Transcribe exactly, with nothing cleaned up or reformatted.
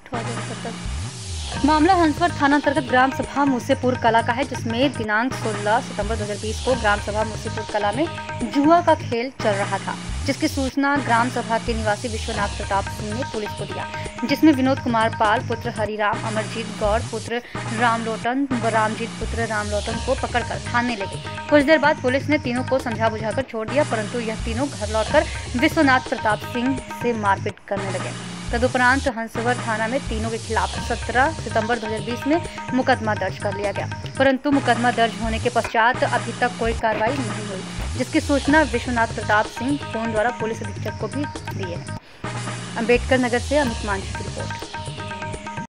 मामला हंसपुर थाना अंतर्गत ग्राम सभा मूसेपुर कला का है, जिसमें दिनांक सोलह सितंबर दो हज़ार बीस को ग्राम सभा मूसेपुर कला में जुआ का खेल चल रहा था, जिसकी सूचना ग्राम सभा के निवासी विश्वनाथ प्रताप सिंह ने पुलिस को दिया, जिसमें विनोद कुमार पाल पुत्र हरिराम, अमरजीत गौड़ पुत्र रामलोटन व रामजीत पुत्र रामलोटन को पकड़कर थाने ले गई। कुछ देर बाद पुलिस ने तीनों को समझा बुझाकर छोड़ दिया, परंतु यह तीनों घर लौटकर विश्वनाथ प्रताप सिंह से मारपीट करने लगे। तदुपरांत हंसपुर थाना में तीनों के खिलाफ सत्रह सितंबर दो हज़ार बीस में मुकदमा दर्ज कर लिया गया, परंतु मुकदमा दर्ज होने के पश्चात अभी तक कोई कार्रवाई नहीं हुई, जिसकी सूचना विश्वनाथ प्रताप सिंह फोन द्वारा पुलिस अधीक्षक को भी दी है। अम्बेडकर नगर से अमित मांझी की रिपोर्ट।